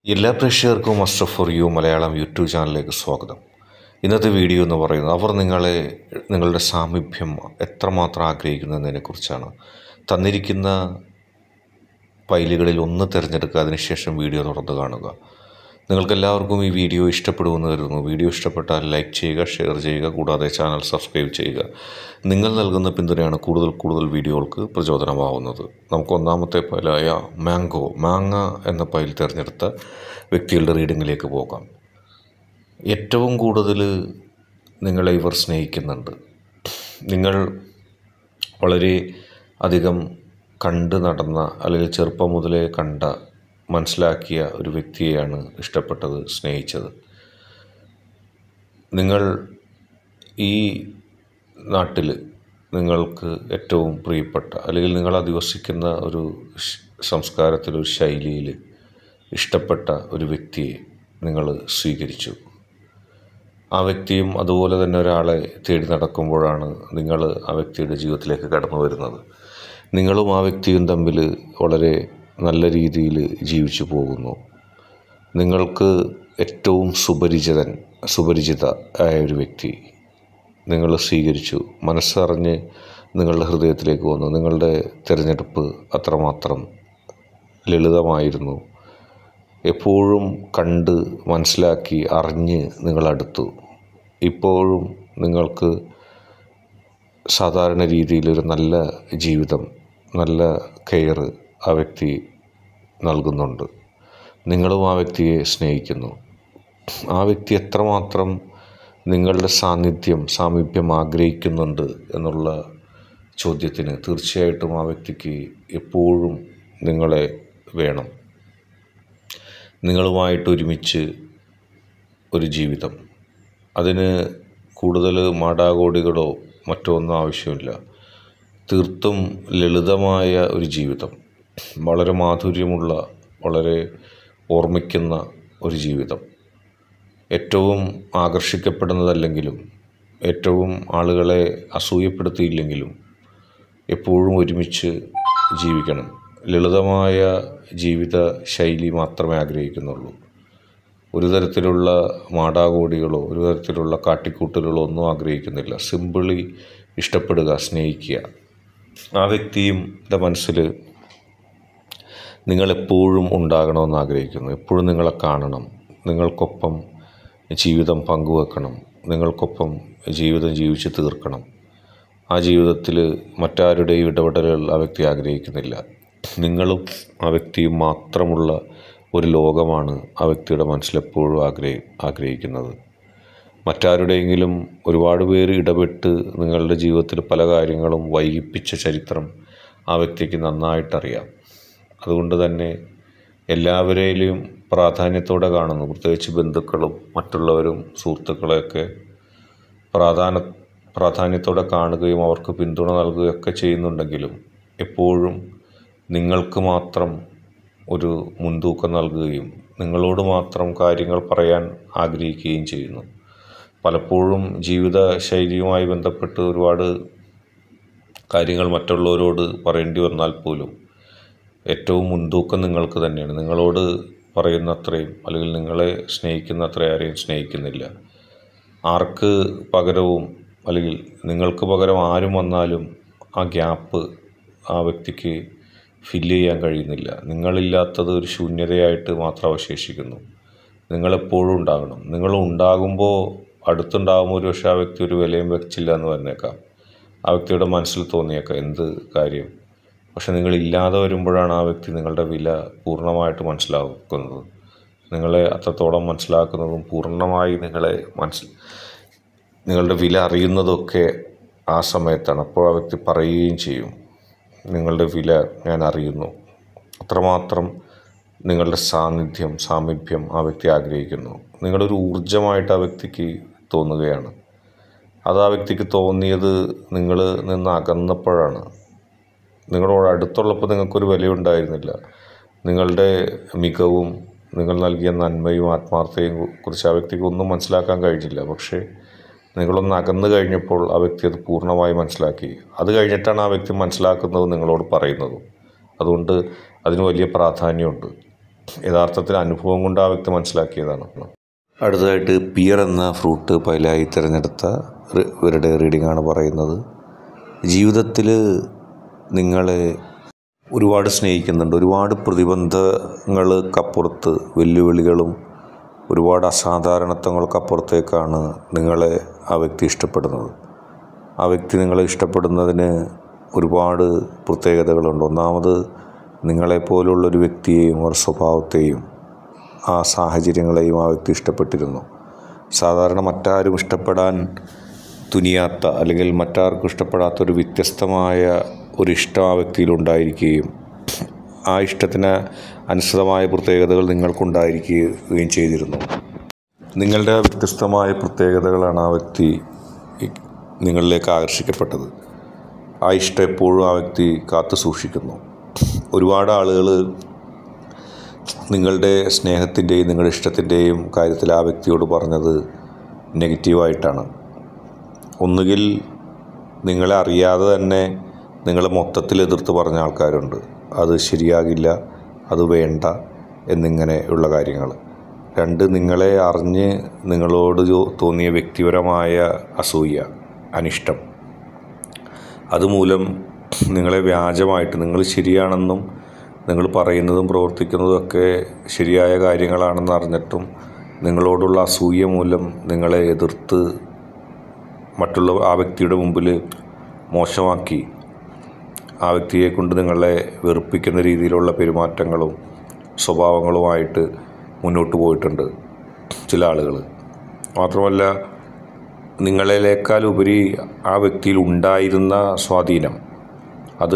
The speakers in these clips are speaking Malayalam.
എല്ലാ പ്രേക്ഷകർക്കും master for you Malayalam YouTube ചാനലിലേക്ക് സ്വാഗതം. ഇന്നത്തെ വീഡിയോ എന്ന് പറയുന്നത് അവർ നിങ്ങളുടെ സാമീപ്യം എത്രമാത്രം ആഗ്രഹിക്കുന്നതിനെക്കുറിച്ചാണ്. തന്നിരിക്കുന്ന ഫയലുകളിൽ ഒന്ന് തിരഞ്ഞെടുക്കുക, അതിനുശേഷം വീഡിയോ തുറന്ന് കാണുക. നിങ്ങൾക്കെല്ലാവർക്കും ഈ വീഡിയോ ഇഷ്ടപ്പെടുമെന്ന് കരുതുന്നു. വീഡിയോ ഇഷ്ടപ്പെട്ടാൽ ലൈക്ക് ചെയ്യുക, ഷെയർ ചെയ്യുക, കൂടാതെ ചാനൽ സബ്സ്ക്രൈബ് ചെയ്യുക. നിങ്ങൾ നൽകുന്ന പിന്തുണയാണ് കൂടുതൽ വീഡിയോകൾക്ക് പ്രചോദനമാവുന്നത്. നമുക്ക് ഒന്നാമത്തെ ഫയലായ മാങ്ങ എന്ന ഫയൽ തിരഞ്ഞെടുത്ത വ്യക്തികളുടെ റീഡിങ്ങിലേക്ക് പോകാം. ഏറ്റവും കൂടുതൽ നിങ്ങളെ ഇവർ സ്നേഹിക്കുന്നുണ്ട്. നിങ്ങൾ വളരെ അധികം കണ്ട് നടന്ന അല്ലെങ്കിൽ ചെറുപ്പം മുതലേ മനസ്സിലാക്കിയ ഒരു വ്യക്തിയെയാണ് ഇഷ്ടപ്പെട്ടത്, സ്നേഹിച്ചത്. നിങ്ങൾ ഈ നാട്ടിൽ നിങ്ങൾക്ക് ഏറ്റവും പ്രിയപ്പെട്ട അല്ലെങ്കിൽ നിങ്ങൾ അധിവസിക്കുന്ന ഒരു സംസ്കാരത്തിലൊരു ശൈലിയിൽ ഇഷ്ടപ്പെട്ട ഒരു വ്യക്തിയെ നിങ്ങൾ സ്വീകരിച്ചു. ആ വ്യക്തിയും അതുപോലെ തന്നെ ഒരാളെ തേടി നടക്കുമ്പോഴാണ് നിങ്ങൾ ആ വ്യക്തിയുടെ ജീവിതത്തിലേക്ക് കടന്നു വരുന്നത്. നിങ്ങളും ആ വ്യക്തിയും തമ്മിൽ വളരെ നല്ല രീതിയിൽ ജീവിച്ചു പോകുന്നു. നിങ്ങൾക്ക് ഏറ്റവും സുപരിചിത ആയ ഒരു വ്യക്തി നിങ്ങൾ സ്വീകരിച്ചു. മനസ്സറിഞ്ഞ് നിങ്ങളുടെ ഹൃദയത്തിലേക്ക് വന്നു. നിങ്ങളുടെ തിരഞ്ഞെടുപ്പ് അത്രമാത്രം ലളിതമായിരുന്നു. എപ്പോഴും കണ്ട് മനസ്സിലാക്കി അറിഞ്ഞ് നിങ്ങളടുത്തു. ഇപ്പോഴും നിങ്ങൾക്ക് സാധാരണ രീതിയിലൊരു നല്ല ജീവിതം, നല്ല കെയർ ആ വ്യക്തി നൽകുന്നുണ്ട്. നിങ്ങളും ആ വ്യക്തിയെ സ്നേഹിക്കുന്നു. ആ വ്യക്തി എത്രമാത്രം നിങ്ങളുടെ സാമീപ്യം ആഗ്രഹിക്കുന്നുണ്ട് എന്നുള്ള ചോദ്യത്തിന് തീർച്ചയായിട്ടും ആ വ്യക്തിക്ക് എപ്പോഴും നിങ്ങളെ വേണം. നിങ്ങളുമായിട്ട് ഒരുമിച്ച് ഒരു ജീവിതം, അതിന് കൂടുതൽ മാടാകോടികളോ മറ്റോ ഒന്നും ആവശ്യമില്ല. തീർത്തും ലളിതമായ ഒരു ജീവിതം, വളരെ മാധുര്യമുള്ള, വളരെ ഓർമ്മിക്കുന്ന ഒരു ജീവിതം. ഏറ്റവും ആകർഷിക്കപ്പെടുന്നതല്ലെങ്കിലും ഏറ്റവും ആളുകളെ അസൂയപ്പെടുത്തിയില്ലെങ്കിലും എപ്പോഴും ഒരുമിച്ച് ജീവിക്കണം. ലളിതമായ ജീവിത ശൈലി മാത്രമേ ആഗ്രഹിക്കുന്നുള്ളൂ. ഒരു തരത്തിലുള്ള മാടാകോടികളോ ഒരു തരത്തിലുള്ള കാട്ടിക്കൂട്ടലുകളോ ഒന്നും ആഗ്രഹിക്കുന്നില്ല. സിമ്പിളി ഇഷ്ടപ്പെടുക, സ്നേഹിക്കുക. ആ വ്യക്തിയുടെ മനസ്സിൽ നിങ്ങളെപ്പോഴും ഉണ്ടാകണമെന്ന് ആഗ്രഹിക്കുന്നു. എപ്പോഴും നിങ്ങളെ കാണണം, നിങ്ങൾക്കൊപ്പം ജീവിതം പങ്കുവെക്കണം, നിങ്ങൾക്കൊപ്പം ജീവിതം ജീവിച്ച് തീർക്കണം. ആ ജീവിതത്തിൽ മറ്റാരുടെയും ഇടപെടലുകൾ ആ വ്യക്തി ആഗ്രഹിക്കുന്നില്ല. നിങ്ങളും ആ വ്യക്തിയും മാത്രമുള്ള ഒരു ലോകമാണ് ആ വ്യക്തിയുടെ മനസ്സിലെപ്പോഴും ആഗ്രഹിക്കുന്നത്. മറ്റാരുടെയെങ്കിലും ഒരുപാട് പേര് ഇടപെട്ട് നിങ്ങളുടെ ജീവിതത്തിൽ പല കാര്യങ്ങളും വൈകിപ്പിച്ച ചരിത്രം ആ വ്യക്തിക്ക് നന്നായിട്ടറിയാം. അതുകൊണ്ട് തന്നെ എല്ലാവരെയും പ്രാധാന്യത്തോടെ കാണുന്നു. പ്രത്യേകിച്ച് ബന്ധുക്കളും മറ്റുള്ളവരും സുഹൃത്തുക്കളെയൊക്കെ പ്രാധാന്യത്തോടെ കാണുകയും അവർക്ക് പിന്തുണ നൽകുകയൊക്കെ ചെയ്യുന്നുണ്ടെങ്കിലും എപ്പോഴും നിങ്ങൾക്ക് മാത്രം ഒരു മുൻതൂക്കം നൽകുകയും നിങ്ങളോട് മാത്രം കാര്യങ്ങൾ പറയാൻ ആഗ്രഹിക്കുകയും ചെയ്യുന്നു. പലപ്പോഴും ജീവിത ശൈലിയുമായി ബന്ധപ്പെട്ട് ഒരുപാട് കാര്യങ്ങൾ മറ്റുള്ളവരോട് പറയേണ്ടി വന്നാൽ പോലും ഏറ്റവും മുൻതൂക്കം നിങ്ങൾക്ക് തന്നെയാണ്. നിങ്ങളോട് പറയുന്ന അത്രയും അല്ലെങ്കിൽ നിങ്ങളെ സ്നേഹിക്കുന്ന അത്രയും ആരെയും സ്നേഹിക്കുന്നില്ല. ആർക്ക് പകരവും അല്ലെങ്കിൽ നിങ്ങൾക്ക് പകരം ആരും വന്നാലും ആ ഗ്യാപ്പ് ആ വ്യക്തിക്ക് ഫില്ല് ചെയ്യാൻ കഴിയുന്നില്ല. നിങ്ങളില്ലാത്തത് ഒരു ശൂന്യതയായിട്ട് മാത്രം അവശേഷിക്കുന്നു. നിങ്ങളെപ്പോഴും ഉണ്ടാകണം. നിങ്ങൾ ഉണ്ടാകുമ്പോൾ അടുത്തുണ്ടാകുമ്പോൾ ഒരു പക്ഷേ ആ വ്യക്തി ഒരു വിലയും വെച്ചില്ല എന്ന് പറഞ്ഞേക്കാം. ആ വ്യക്തിയുടെ മനസ്സിൽ തോന്നിയേക്കാം എന്ത് കാര്യം. പക്ഷെ നിങ്ങളില്ലാതെ വരുമ്പോഴാണ് ആ വ്യക്തി നിങ്ങളുടെ വില പൂർണ്ണമായിട്ട് മനസ്സിലാക്കുന്നത്. നിങ്ങളെ അത്രത്തോളം മനസ്സിലാക്കുന്നതും പൂർണ്ണമായി നിങ്ങളുടെ വില അറിയുന്നതൊക്കെ ആ സമയത്താണ്. അപ്പോൾ ആ വ്യക്തി പറയുകയും ചെയ്യും, നിങ്ങളുടെ വില ഞാൻ അറിയുന്നു. അത്രമാത്രം നിങ്ങളുടെ സാമീപ്യം ആ വ്യക്തി ആഗ്രഹിക്കുന്നു. നിങ്ങളൊരു ഊർജ്ജമായിട്ട് ആ വ്യക്തിക്ക് തോന്നുകയാണ്. അത് ആ വ്യക്തിക്ക് തോന്നിയത് നിങ്ങൾ നിന്ന് അകന്നപ്പോഴാണ്. നിങ്ങളോട് അടുത്തുള്ളപ്പോൾ നിങ്ങൾക്കൊരു വിലയുണ്ടായിരുന്നില്ല. നിങ്ങളുടെ മികവും നിങ്ങൾ നൽകിയ നന്മയും ആത്മാർത്ഥതയും കുറിച്ച് ആ വ്യക്തിക്ക് ഒന്നും മനസ്സിലാക്കാൻ കഴിഞ്ഞില്ല. പക്ഷേ നിങ്ങളൊന്ന് അകന്നു കഴിഞ്ഞപ്പോൾ ആ വ്യക്തി അത് പൂർണ്ണമായി മനസ്സിലാക്കി. അത് കഴിഞ്ഞിട്ടാണ് ആ വ്യക്തി മനസ്സിലാക്കുന്നതും നിങ്ങളോട് പറയുന്നതും. അതുകൊണ്ട് അതിന് വലിയ പ്രാധാന്യമുണ്ട്. യഥാർത്ഥത്തിൽ അനുഭവം കൊണ്ട് ആ വ്യക്തി മനസ്സിലാക്കിയതാണ്. അടുത്തതായിട്ട് പിയർ എന്ന ഫ്രൂട്ട് പൈലായി തിരഞ്ഞെടുത്ത ഇവരുടെ റീഡിങ്ങാണ് പറയുന്നത്. ജീവിതത്തിൽ നിങ്ങളെ ഒരുപാട് സ്നേഹിക്കുന്നുണ്ട്. ഒരുപാട് പ്രതിബന്ധങ്ങൾക്കപ്പുറത്ത്, വെല്ലുവിളികളും ഒരുപാട് അസാധാരണത്വങ്ങൾക്കപ്പുറത്തേക്കാണ് നിങ്ങളെ ആ വ്യക്തി ഇഷ്ടപ്പെടുന്നത്. ആ വ്യക്തി നിങ്ങളെ ഇഷ്ടപ്പെടുന്നതിന് ഒരുപാട് പ്രത്യേകതകളുണ്ട്. ഒന്നാമത്, നിങ്ങളെപ്പോലുള്ളൊരു വ്യക്തിയെയും ഒരു സ്വഭാവത്തെയും ആ സാഹചര്യങ്ങളെയും ആ വ്യക്തി ഇഷ്ടപ്പെട്ടിരുന്നു. സാധാരണ മറ്റാരും ഇഷ്ടപ്പെടാൻ തുനിയാത്ത, അല്ലെങ്കിൽ മറ്റാർക്കും ഇഷ്ടപ്പെടാത്തൊരു വ്യത്യസ്തമായ ഒരിഷ്ടം ആ വ്യക്തിയിലുണ്ടായിരിക്കുകയും ആ ഇഷ്ടത്തിന് അനുസൃതമായ പ്രത്യേകതകൾ നിങ്ങൾക്കുണ്ടായിരിക്കുകയും ചെയ്തിരുന്നു. നിങ്ങളുടെ വ്യത്യസ്തമായ പ്രത്യേകതകളാണ് ആ വ്യക്തി നിങ്ങളിലേക്ക് ആകർഷിക്കപ്പെട്ടത്. ആ ഇഷ്ടം എപ്പോഴും ആ വ്യക്തി കാത്തു സൂക്ഷിക്കുന്നു. ഒരുപാട് ആളുകൾ നിങ്ങളുടെ സ്നേഹത്തിൻ്റെയും നിങ്ങളുടെ ഇഷ്ടത്തിൻ്റെയും കാര്യത്തിൽ ആ വ്യക്തിയോട് പറഞ്ഞത് നെഗറ്റീവായിട്ടാണ്. ഒന്നുകിൽ നിങ്ങളെ അറിയാതെ തന്നെ നിങ്ങൾ മൊത്തത്തിൽ എതിർത്ത് പറഞ്ഞ ആൾക്കാരുണ്ട്. അത് ശരിയാകില്ല, അത് വേണ്ട എന്നിങ്ങനെയുള്ള കാര്യങ്ങൾ. രണ്ട്, നിങ്ങളെ അറിഞ്ഞ് നിങ്ങളോട് തോന്നിയ വ്യക്തിപരമായ അസൂയ, അനിഷ്ടം, അതുമൂലം നിങ്ങളെ വ്യാജമായിട്ട്, നിങ്ങൾ ശരിയാണെന്നും നിങ്ങൾ പറയുന്നതും പ്രവർത്തിക്കുന്നതും ഒക്കെ ശരിയായ കാര്യങ്ങളാണെന്ന് അറിഞ്ഞിട്ടും നിങ്ങളോടുള്ള അസൂയ മൂലം നിങ്ങളെ എതിർത്ത് മറ്റുള്ള ആ വ്യക്തിയുടെ മുമ്പിൽ മോശമാക്കി, ആ വ്യക്തിയെ കൊണ്ട് നിങ്ങളെ വെറുപ്പിക്കുന്ന രീതിയിലുള്ള പെരുമാറ്റങ്ങളും സ്വഭാവങ്ങളുമായിട്ട് മുന്നോട്ട് പോയിട്ടുണ്ട് ചില ആളുകൾ. മാത്രമല്ല, നിങ്ങളേക്കാൾ ഉപരി ആ വ്യക്തിയിൽ ഉണ്ടായിരുന്ന സ്വാധീനം, അത്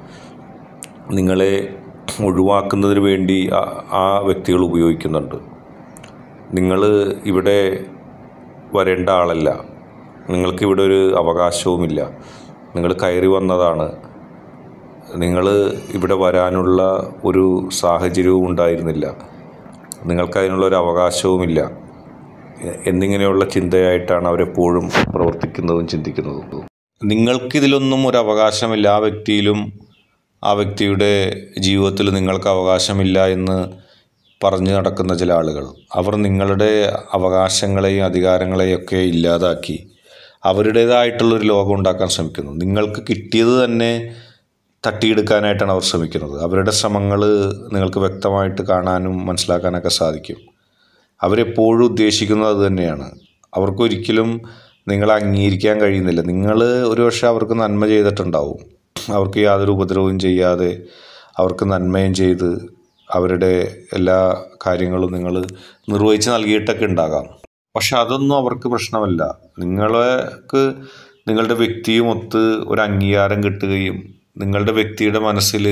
നിങ്ങളെ ഒഴിവാക്കുന്നതിന് വേണ്ടി ആ വ്യക്തികൾ ഉപയോഗിക്കുന്നുണ്ട്. നിങ്ങൾ ഇവിടെ വരേണ്ട ആളല്ല, നിങ്ങൾക്കിവിടെ ഒരു അവകാശവുമില്ല, നിങ്ങൾ കയറി വന്നതാണ്, നിങ്ങൾ ഇവിടെ വരാനുള്ള ഒരു സാഹചര്യവും ഉണ്ടായിരുന്നില്ല, നിങ്ങൾക്കതിനുള്ളൊരു അവകാശവുമില്ല എന്നിങ്ങനെയുള്ള ചിന്തയായിട്ടാണ് അവരെപ്പോഴും പ്രവർത്തിക്കുന്നതും ചിന്തിക്കുന്നതും. നിങ്ങൾക്കിതിലൊന്നും ഒരു അവകാശമില്ല, ആ വ്യക്തിയിലും ആ വ്യക്തിയുടെ ജീവിതത്തിൽ നിങ്ങൾക്ക് അവകാശമില്ല എന്ന് പറഞ്ഞു നടക്കുന്ന ചില ആളുകൾ, അവർ നിങ്ങളുടെ അവകാശങ്ങളെയും അധികാരങ്ങളെയും ഒക്കെ ഇല്ലാതാക്കി അവരുടേതായിട്ടുള്ളൊരു ലോകം ഉണ്ടാക്കാൻ ശ്രമിക്കുന്നു. നിങ്ങൾക്ക് കിട്ടിയത് തന്നെ തട്ടിയെടുക്കാനായിട്ടാണ് അവർ ശ്രമിക്കുന്നത്. അവരുടെ ശ്രമങ്ങൾ നിങ്ങൾക്ക് വ്യക്തമായിട്ട് കാണാനും മനസ്സിലാക്കാനൊക്കെ സാധിക്കും. അവരെപ്പോഴും ഉദ്ദേശിക്കുന്നത് അത് തന്നെയാണ്. അവർക്കൊരിക്കലും നിങ്ങളെ അംഗീകരിക്കാൻ കഴിയുന്നില്ല. നിങ്ങൾ ഒരു പക്ഷേ അവർക്ക് നന്മ ചെയ്തിട്ടുണ്ടാവും, അവർക്ക് യാതൊരു ഉപദ്രവവും ചെയ്യാതെ അവർക്ക് നന്മയും ചെയ്ത് അവരുടെ എല്ലാ കാര്യങ്ങളും നിങ്ങൾ നിർവഹിച്ച് നൽകിയിട്ടൊക്കെ ഉണ്ടാകാം. പക്ഷെ അതൊന്നും അവർക്ക് പ്രശ്നമല്ല. നിങ്ങൾക്ക് നിങ്ങളുടെ വ്യക്തിയുമൊത്ത് ഒരു അംഗീകാരം കിട്ടുകയും നിങ്ങളുടെ വ്യക്തിയുടെ മനസ്സിൽ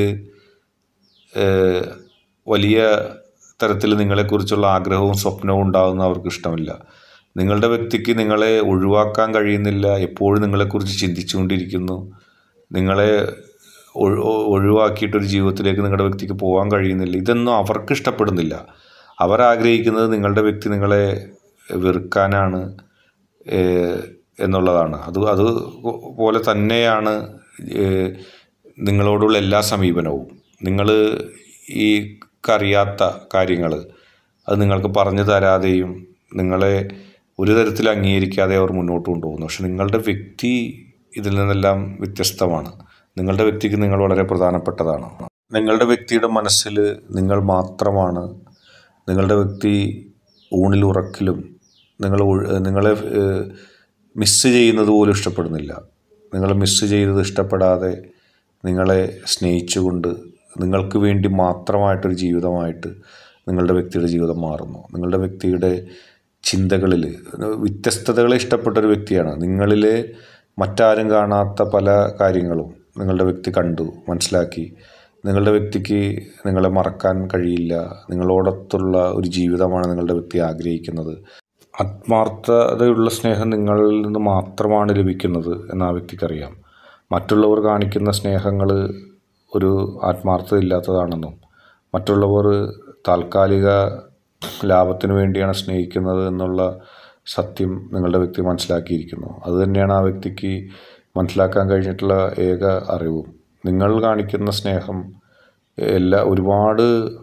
വലിയ തരത്തിൽ നിങ്ങളെക്കുറിച്ചുള്ള ആഗ്രഹവും സ്വപ്നവും ഉണ്ടാകുന്ന അവർക്ക് ഇഷ്ടമില്ല. നിങ്ങളുടെ വ്യക്തിക്ക് നിങ്ങളെ ഒഴിവാക്കാൻ കഴിയുന്നില്ല, എപ്പോഴും നിങ്ങളെക്കുറിച്ച് ചിന്തിച്ചുകൊണ്ടിരിക്കുന്നു. നിങ്ങളെ ഒഴിവാക്കിയിട്ടൊരു ജീവിതത്തിലേക്ക് നിങ്ങളുടെ വ്യക്തിക്ക് പോകാൻ കഴിയുന്നില്ല. ഇതൊന്നും അവർക്ക് ഇഷ്ടപ്പെടുന്നില്ല. അവരാഗ്രഹിക്കുന്നത് നിങ്ങളുടെ വ്യക്തി നിങ്ങളെ വെറുക്കാനാണ് എന്നുള്ളതാണ്. അതുപോലെ തന്നെയാണ് നിങ്ങളോടുള്ള എല്ലാ സമീപനവും. നിങ്ങൾ ഈ അറിയാത്ത കാര്യങ്ങൾ അത് നിങ്ങൾക്ക് പറഞ്ഞു തരാതെയും നിങ്ങളെ ഒരു തരത്തിൽ അംഗീകരിക്കാതെ അവർ മുന്നോട്ട് കൊണ്ടുപോകുന്നു. പക്ഷെ നിങ്ങളുടെ വ്യക്തി ഇതിൽ നിന്നെല്ലാം വ്യത്യസ്തമാണ്. നിങ്ങളുടെ വ്യക്തിക്ക് നിങ്ങൾ വളരെ പ്രധാനപ്പെട്ടതാണ്. നിങ്ങളുടെ വ്യക്തിയുടെ മനസ്സിൽ നിങ്ങൾ മാത്രമാണ്. നിങ്ങളുടെ വ്യക്തി ഊണിലുറക്കിലും നിങ്ങളെ മിസ്സ് ചെയ്യുന്നത് പോലും ഇഷ്ടപ്പെടുന്നില്ല. നിങ്ങളെ മിസ്സ് ചെയ്തത് ഇഷ്ടപ്പെടാതെ നിങ്ങളെ സ്നേഹിച്ചുകൊണ്ട് നിങ്ങൾക്ക് വേണ്ടി മാത്രമായിട്ടൊരു ജീവിതമായിട്ട് നിങ്ങളുടെ വ്യക്തിയുടെ ജീവിതം മാറുന്നു. നിങ്ങളുടെ വ്യക്തിയുടെ ചിന്തകളിൽ വ്യത്യസ്തതകളെ ഇഷ്ടപ്പെട്ടൊരു വ്യക്തിയാണ്. നിങ്ങളിൽ മറ്റാരും കാണാത്ത പല കാര്യങ്ങളും നിങ്ങളുടെ വ്യക്തി കണ്ടു മനസ്സിലാക്കി. നിങ്ങളുടെ വ്യക്തിക്ക് നിങ്ങളെ മറക്കാൻ കഴിയില്ല. നിങ്ങളോടൊത്തുള്ള ഒരു ജീവിതമാണ് നിങ്ങളുടെ വ്യക്തി ആഗ്രഹിക്കുന്നത്. ആത്മാർത്ഥതയുള്ള സ്നേഹം നിങ്ങളിൽ നിന്ന് മാത്രമാണ് ലഭിക്കുന്നത് എന്ന് ആ വ്യക്തിക്കറിയാം. മറ്റുള്ളവർ കാണിക്കുന്ന സ്നേഹങ്ങൾ ഒരു ആത്മാർത്ഥത ഇല്ലാത്തതാണെന്നും മറ്റുള്ളവർ താൽക്കാലിക ലാഭത്തിന് വേണ്ടിയാണ് സ്നേഹിക്കുന്നത് എന്നുള്ള സത്യം നിങ്ങളുടെ വ്യക്തി മനസ്സിലാക്കിയിരിക്കുന്നു. അതുതന്നെയാണ് ആ വ്യക്തിക്ക് മനസ്സിലാക്കാൻ കഴിഞ്ഞിട്ടുള്ള ഏക അറിവും. നിങ്ങൾ കാണിക്കുന്ന സ്നേഹം ഒരുപാട്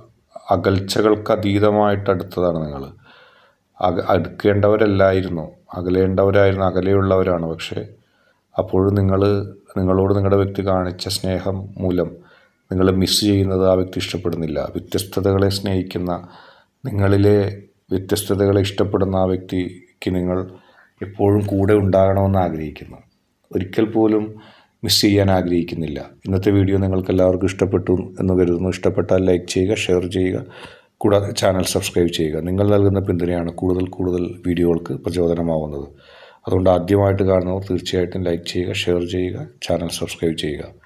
അകൽച്ചകൾക്ക് അതീതമായിട്ട് അടുത്തതാണ് നിങ്ങൾ. അടുക്കേണ്ടവരല്ലായിരുന്നു, അകലേണ്ടവരായിരുന്നു, അകലെയുള്ളവരാണ്. പക്ഷേ അപ്പോഴും നിങ്ങളോട് നിങ്ങളുടെ വ്യക്തി കാണിച്ച സ്നേഹം മൂലം നിങ്ങൾ മിസ് ചെയ്യുന്നത് ആ വ്യക്തി ഇഷ്ടപ്പെടുന്നില്ല. വ്യത്യസ്തതകളെ സ്നേഹിക്കുന്ന, നിങ്ങളിലെ വ്യത്യസ്തതകളെ ഇഷ്ടപ്പെടുന്ന ആ വ്യക്തിക്ക് നിങ്ങൾ എപ്പോഴും കൂടെ ഉണ്ടാകണമെന്ന് ആഗ്രഹിക്കുന്നു. ഒരിക്കൽ പോലും മിസ് ചെയ്യാൻ ആഗ്രഹിക്കുന്നില്ല. ഇന്നത്തെ വീഡിയോ നിങ്ങൾക്ക് എല്ലാവർക്കും ഇഷ്ടപ്പെട്ടു എന്ന് കരുതുന്നു. ഇഷ്ടപ്പെട്ടാൽ ലൈക്ക് ചെയ്യുക, ഷെയർ ചെയ്യുക, കൂടാതെ ചാനൽ സബ്സ്ക്രൈബ് ചെയ്യുക. നിങ്ങൾ നൽകുന്ന പിന്തുണയാണ് കൂടുതൽ വീഡിയോകൾക്ക് പ്രചോദനമാവുന്നത്. അതുകൊണ്ട് ആദ്യമായിട്ട് കാണുന്നവർ തീർച്ചയായിട്ടും ലൈക്ക് ചെയ്യുക, ഷെയർ ചെയ്യുക, ചാനൽ സബ്സ്ക്രൈബ് ചെയ്യുക.